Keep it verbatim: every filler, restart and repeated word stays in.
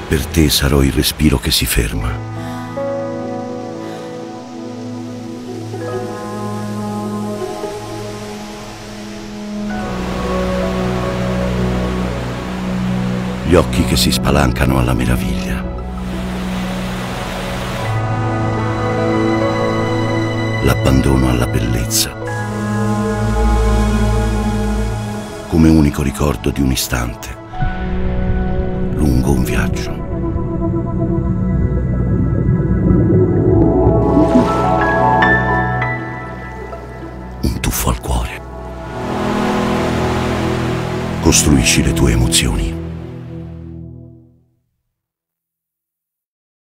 Per te sarò il respiro che si ferma. Gli occhi che si spalancano alla meraviglia. L'abbandono alla bellezza. Come unico ricordo di un istante, lungo un viaggio. Un tuffo al cuore. Costruisci le tue emozioni.